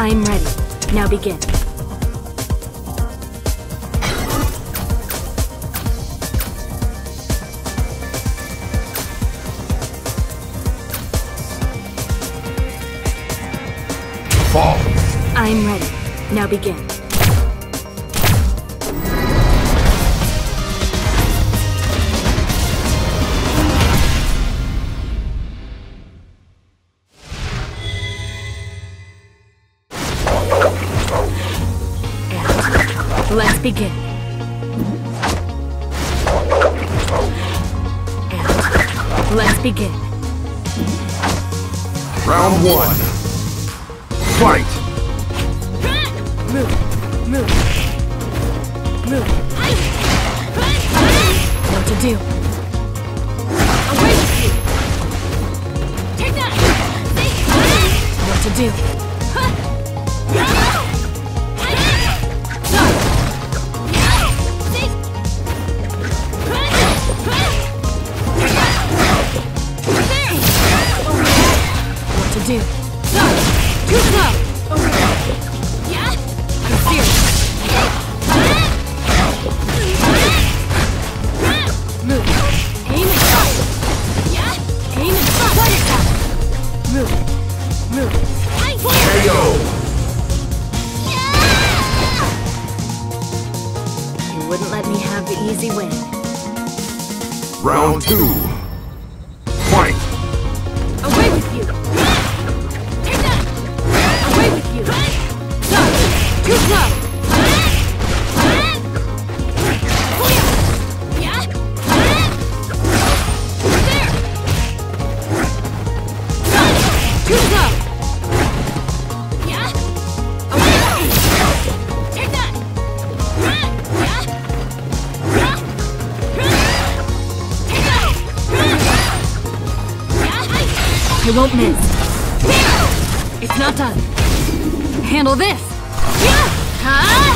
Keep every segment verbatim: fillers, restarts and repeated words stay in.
I'm ready. Now begin. FALKE. I'm ready. Now begin. And let's begin. And let's begin. Round one. Fight! Move, move, move. What to do? Away with you! Take that! What to do? What to do? Too slow! Over there! Yeah? I'm serious! Move! Aim and fire! Yeah? Aim and fire! Fire attack! Move! Move! K O! You wouldn't let me have the easy win. Round two. Fight! Away with you! Take that! Away with you! Stop! Too slow! Yeah? There! Stop! Too slow! Yeah? Away with you! Take that! Yeah? Take that! I won't miss. It's not done. Handle this. Huh?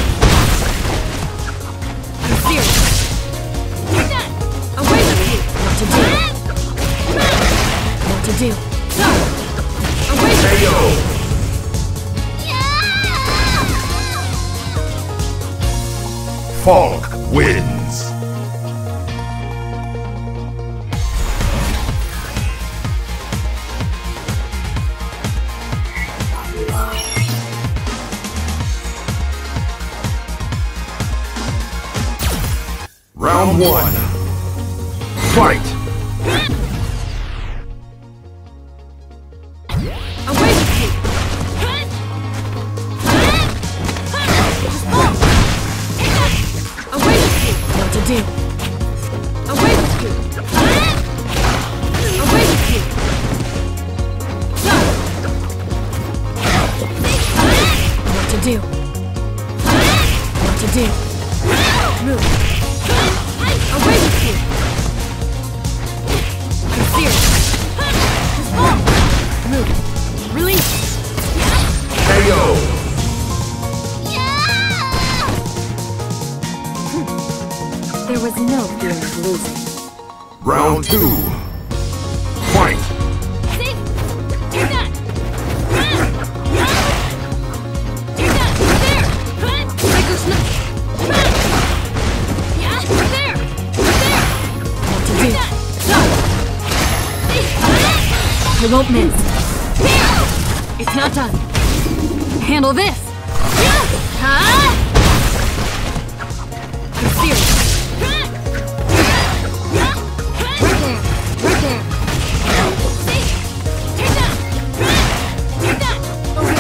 I'm serious. Take that. Away with you. What to do? What to do? Away with K O! FALKE wins. Round one. Fight! Away with you. Away with you. What to do? Away with you. Away with you. What to do? What to do? Move. Away with you! I'm serious! Just fall! Move! Release! K O! There was no fear of losing. Round two. Fight! See? Take that! Take that! There! Psycho Snap! Yeah? There! There! What to do? I won't miss. It's not done. Handle this! Huh? I'm serious. Right there. Right there. Take that! Take that! Over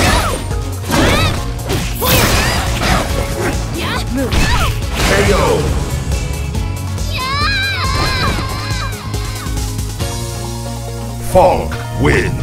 there! Yeah? Move. K O! FALKE wins.